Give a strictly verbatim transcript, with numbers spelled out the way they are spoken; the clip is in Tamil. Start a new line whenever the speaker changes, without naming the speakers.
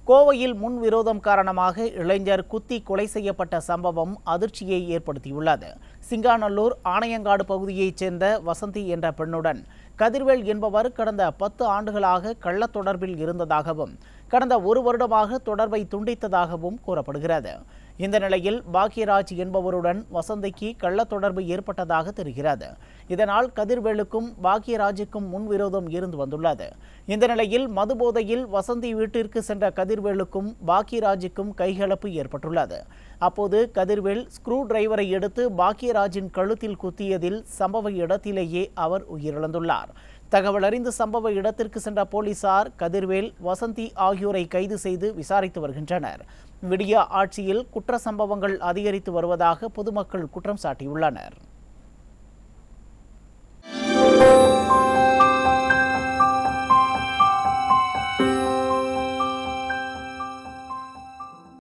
கோவையில் முன்விரோதம் காரணமாக இளைஞர் குத்தி கொலை செய்யப்பட்ட சம்பவம் அதிர்ச்சியை ஏற்படுத்தியுள்ளது. சிங்காநல்லூர் ஆணையங்காடு பகுதியைச் சேர்ந்த வசந்தி என்ற பெண்ணுடன் கதிர்வேல் என்பவர் கடந்த பத்து ஆண்டுகளாக கள்ளத் தொடர்பில் இருந்ததாகவும் கடந்த ஒரு வருடமாக தொடர்பை துண்டித்ததாகவும் கூறப்படுகிறது. இந்த நிலையில் பாக்யராஜ் என்பவருடன் வசந்திக்கு கள்ளத் தொடர்பு ஏற்பட்டதாக தெரிகிறது. இதனால் கதிர்வேலுக்கும் பாக்யராஜுக்கும் முன்விரோதம் இருந்து வந்துள்ளது. இந்த நிலையில் மதுபோதையில் வசந்தி வீட்டிற்கு சென்ற கதிர்வேலுக்கும் பாக்யராஜுக்கும் கைகலப்பு ஏற்பட்டுள்ளது. அப்போது கதிர்வேல் ஸ்க்ரூ டிரைவரை எடுத்து பாக்யராஜின் கழுத்தில் குத்தியதில் சம்பவ இடத்திலேயே அவர் உயிரிழந்துள்ளார். தகவல் அறிந்து சம்பவ இடத்திற்கு சென்ற போலீசார் கதிர்வேல், வசந்தி ஆகியோரை கைது செய்து விசாரித்து வருகின்றனர். விடியா ஆட்சியில் குற்ற சம்பவங்கள் அதிகரித்து வருவதாக பொதுமக்கள் குற்றம் சாட்டியுள்ளனர்.